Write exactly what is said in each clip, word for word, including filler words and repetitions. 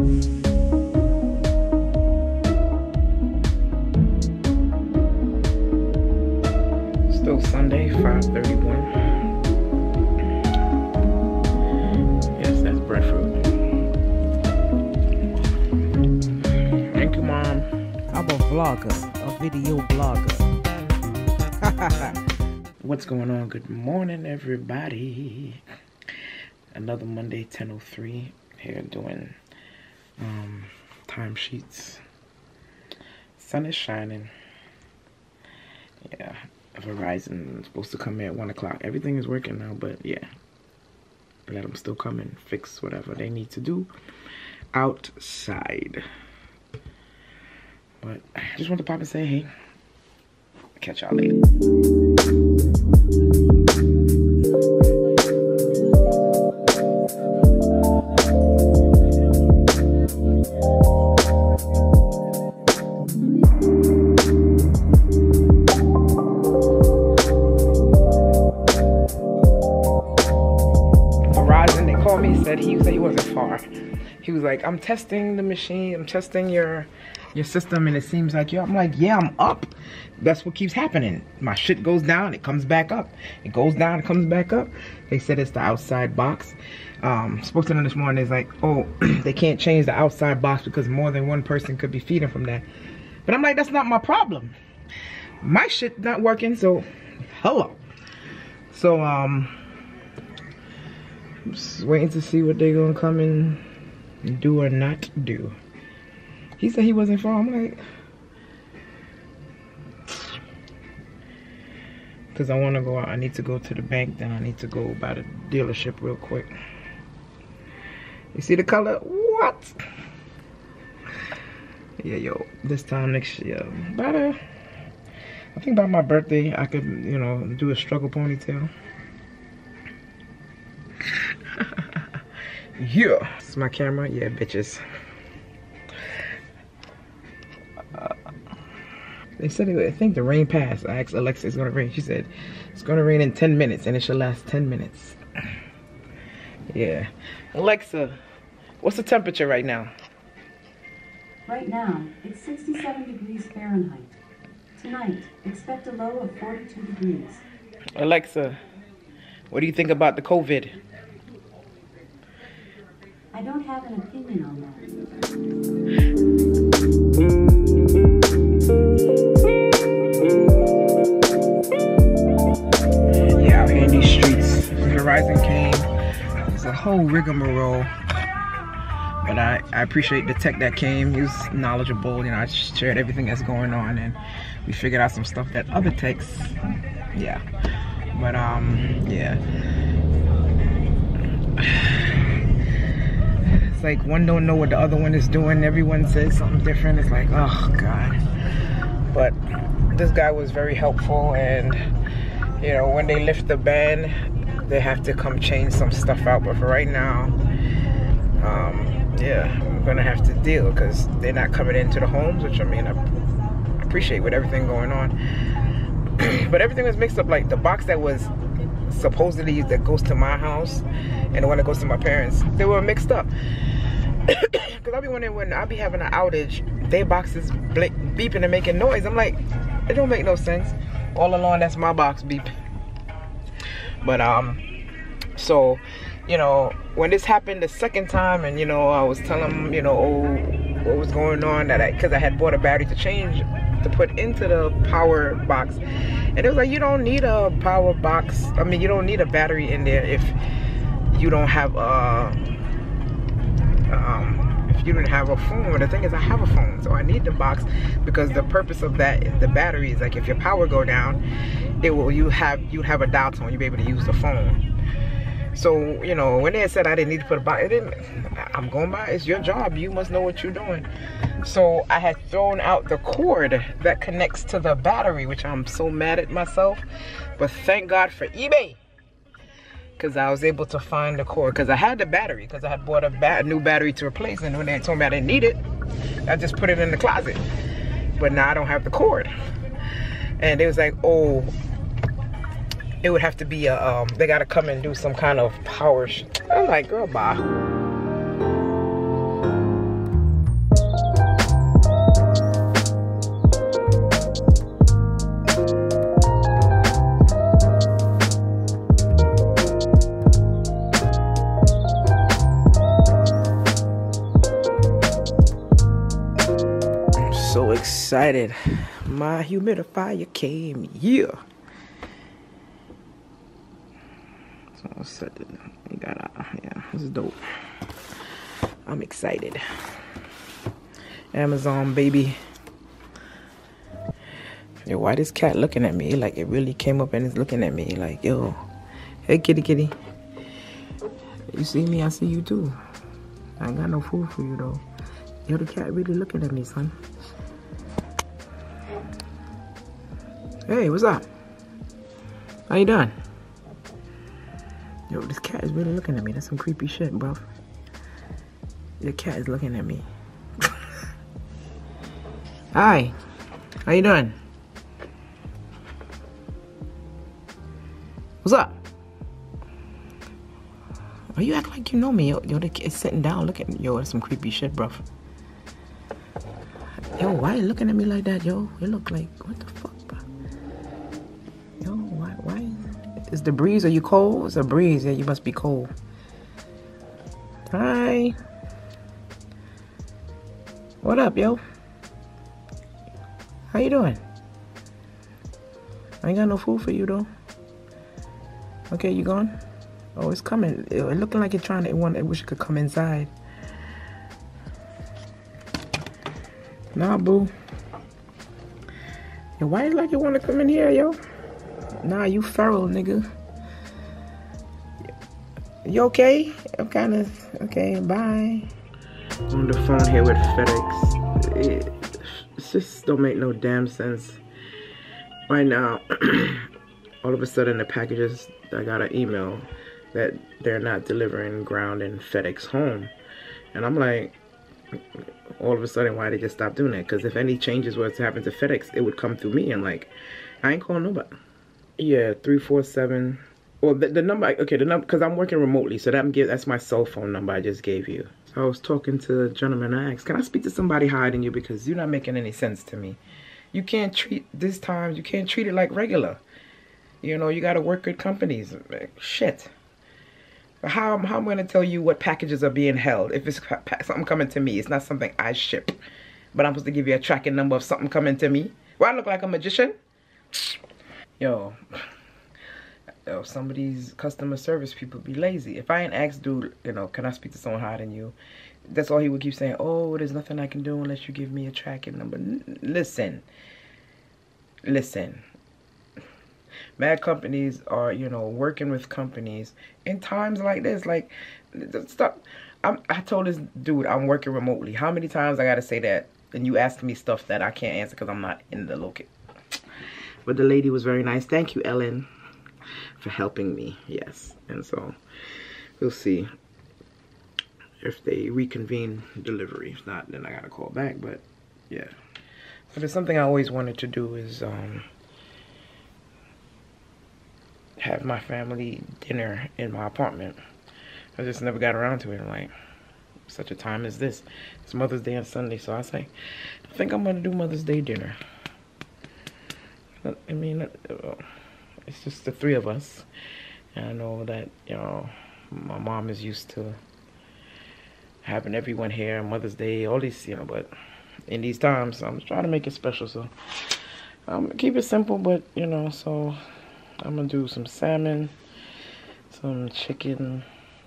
Still Sunday, five thirty-one. Yes, that's breadfruit. Thank you, Mom. I'm a vlogger, a video blogger. What's going on? Good morning, everybody. Another Monday, ten oh three. Here doing um, timesheets. Sun is shining. Yeah, Verizon is supposed to come in at one o'clock. Everything is working now, but yeah. Let them still come and fix whatever they need to do outside. But I just want to pop and say, hey, catch y'all later. Verizon, they called me, said he said he wasn't far. He was like, I'm testing the machine, I'm testing your your system, and it seems like you. I'm like, yeah, I'm up. That's what keeps happening. My shit goes down, it comes back up. It goes down, it comes back up. They said it's the outside box. Um, spoke to them this morning. It's like, oh, they can't change the outside box because more than one person could be feeding from that. But I'm like, that's not my problem. My shit not working, so hello. So um, just waiting to see what they're gonna come and do or not do. He said he wasn't far. I'm like, because I want to go out. I need to go to the bank. Then I need to go by the dealership real quick. You see the color? What? Yeah, yo. This time next year, about a, I think by my birthday, I could, you know, do a struggle ponytail. Yeah. This is my camera. Yeah, bitches. They said, it, I think the rain passed. I asked Alexa, it's gonna rain. She said, it's gonna rain in ten minutes and it should last ten minutes. Yeah. Alexa, what's the temperature right now? Right now, it's sixty-seven degrees Fahrenheit. Tonight, expect a low of forty-two degrees. Alexa, what do you think about the COVID? I don't have an opinion on that. Yeah, out here in these streets. Verizon came. It's a whole rigmarole. But I, I appreciate the tech that came. He was knowledgeable. You know, I shared everything that's going on, and we figured out some stuff that other techs, yeah. But um, yeah. It's like one don't know what the other one is doing. Everyone says something different. It's like, oh God. But this guy was very helpful, and you know, when they lift the ban, they have to come change some stuff out. But for right now, um, yeah, I'm gonna have to deal because they're not coming into the homes, which I mean, I appreciate with everything going on. But everything was mixed up. Like the box that was supposedly that goes to my house and the one that goes to my parents, they were mixed up. Because I'll be wondering when I'll be having an outage, their box is beeping and making noise. I'm like, it don't make no sense. All along, that's my box beeping. But um, so you know, when this happened the second time, and you know, I was telling them, you know, oh, what was going on, that I, because I had bought a battery to change to put into the power box, and it was like, you don't need a power box. I mean, you don't need a battery in there if you don't have a um if you didn't have a phone. But the thing is, I have a phone, so I need the box because the purpose of that is the battery is like if your power go down, it will you have you have a dial tone, you'll be able to use the phone. So you know, when they said I didn't need to put a box, it didn't. I'm going by. It's your job. You must know what you're doing. So I had thrown out the cord that connects to the battery, which I'm so mad at myself. But thank God for eBay, because I was able to find the cord, because I had the battery, because I had bought a ba new battery to replace, and when they told me I didn't need it, I just put it in the closet. But now I don't have the cord. And it was like, oh, it would have to be a, um, they gotta come and do some kind of power sh I'm like, girl, bye. excited. My humidifier came here. So I'll set it. We got uh, yeah, this is dope. I'm excited. Amazon, baby. Yo, why this cat looking at me? Like, it really came up and it's looking at me. Like, yo. Hey, kitty, kitty. You see me, I see you too. I ain't got no food for you, though. Yo, the cat really looking at me, son. Hey, what's up? How you doing? Yo, this cat is really looking at me. That's some creepy shit, bro. Your cat is looking at me. Hi. How you doing? What's up? Why you act like you know me? Yo, yo the kid's sitting down looking. Yo, that's some creepy shit, bro. Yo, why you looking at me like that, yo? You look like, what the fuck, bro? Yo, why, why? Is the breeze, are you cold? It's a breeze, yeah, you must be cold. Hi. What up, yo? How you doing? I ain't got no food for you, though. Okay, you gone? Oh, it's coming. It, it looking like it's trying to, it, want, it wish it could come inside. Nah, boo. Yo, why is it like you want to come in here, yo? Nah, you feral, nigga. You okay? I'm kind of, okay, bye. On the phone here with FedEx. It, it just don't make no damn sense. Right now, all of a sudden the packages, I got an email that they're not delivering ground in FedEx home. And I'm like, all of a sudden, why they just stop doing that? Because if any changes were to happen to FedEx, it would come through me. And like, I ain't calling nobody. Yeah, three four seven. Well, the, the number, okay, the number, because I'm working remotely. So that, that's my cell phone number I just gave you. So I was talking to a gentleman. I asked, can I speak to somebody higher than you? Because you're not making any sense to me. You can't treat this time, you can't treat it like regular. You know, you got to work with companies. Shit. How, how am I going to tell you what packages are being held if it's something coming to me? It's not something I ship. But I'm supposed to give you a tracking number of something coming to me? Well, I look like a magician? Yo. Yo, some of these customer service people be lazy. If I ain't asked, dude, you know, can I speak to someone higher than you? That's all he would keep saying. Oh, there's nothing I can do unless you give me a tracking number. N listen. Listen. Mad companies are, you know, working with companies in times like this. Like, stop. I'm, I told this dude I'm working remotely. How many times I got to say that? And you ask me stuff that I can't answer because I'm not in the location. But the lady was very nice. Thank you, Ellen, for helping me. Yes. And so we'll see if they reconvene delivery. If not, then I got to call back. But yeah. So there's something I always wanted to do is... um. have my family dinner in my apartment. I just never got around to it. I'm like, such a time as this. It's Mother's Day on Sunday, so I say, I think I'm gonna do Mother's Day dinner. I mean, it's just the three of us. And I know that, you know, my mom is used to having everyone here, Mother's Day, all these, you know, but in these times, I'm trying to make it special, so um, keep it simple, but, you know, so I'm gonna do some salmon, some chicken,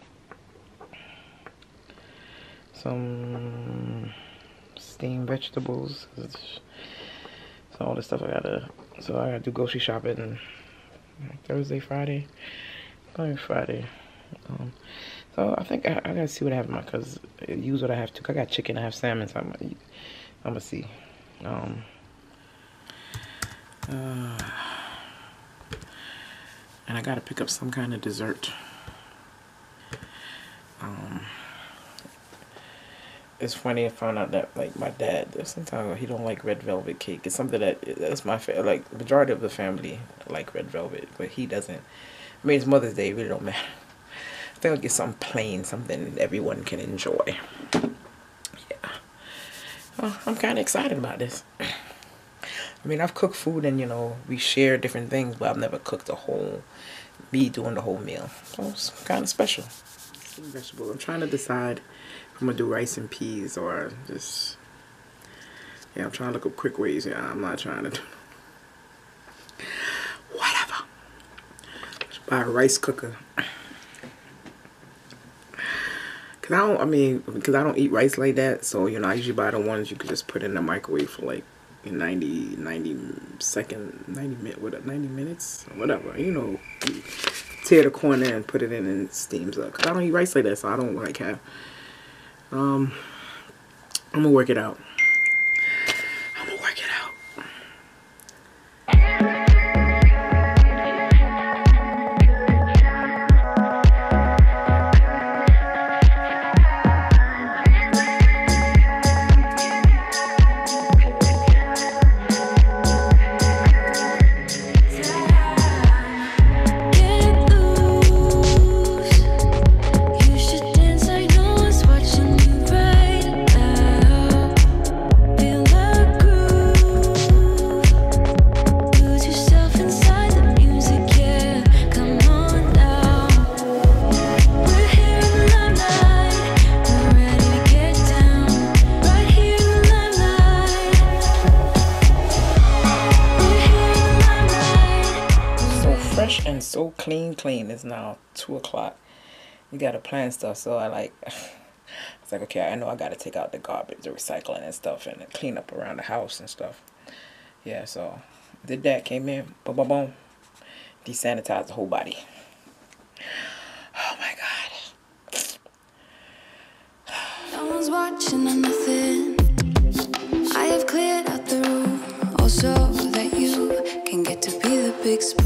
some steamed vegetables. So all this stuff I gotta, so I gotta do grocery shopping Thursday, Friday, probably Friday. Um, so I think I, I gotta see what I have in my, cause use what I have to. I got chicken, I have salmon, so I'm, I'm gonna see. Um, uh, And I gotta pick up some kind of dessert. Um, it's funny, I found out that, like, my dad, sometimes he don't like red velvet cake. It's something that, that's my favorite. Like, the majority of the family like red velvet, but he doesn't. I mean, it's Mother's Day, it really don't matter. I think I'll get something plain, something everyone can enjoy. Yeah. Well, I'm kind of excited about this. I mean, I've cooked food and, you know, we share different things, but I've never cooked a whole, me doing the whole meal. So it's kind of special. Vegetables. I'm trying to decide if I'm going to do rice and peas or just Yeah, I'm trying to look up quick ways. Yeah, I'm not trying to do whatever. Just buy a rice cooker. Cause I don't, I mean, because I don't eat rice like that. So, you know, I usually buy the ones you could just put in the microwave for like ninety, ninety second, ninety minutes, what, ninety minutes, whatever. You know, you tear the corner and put it in and it steams up. Cause I don't eat rice like that, so I don't like have. Um, I'm gonna work it out. I'm gonna work it out. And so clean clean. It's now two o'clock. We gotta plan stuff, so I like it's like, okay, I know I gotta take out the garbage, the recycling and stuff, and clean up around the house and stuff. Yeah, so did that, came in, boom boom boom, desanitized the whole body. Oh my god. No one's watching or nothing. I have cleared out the room, also that you can get to be the big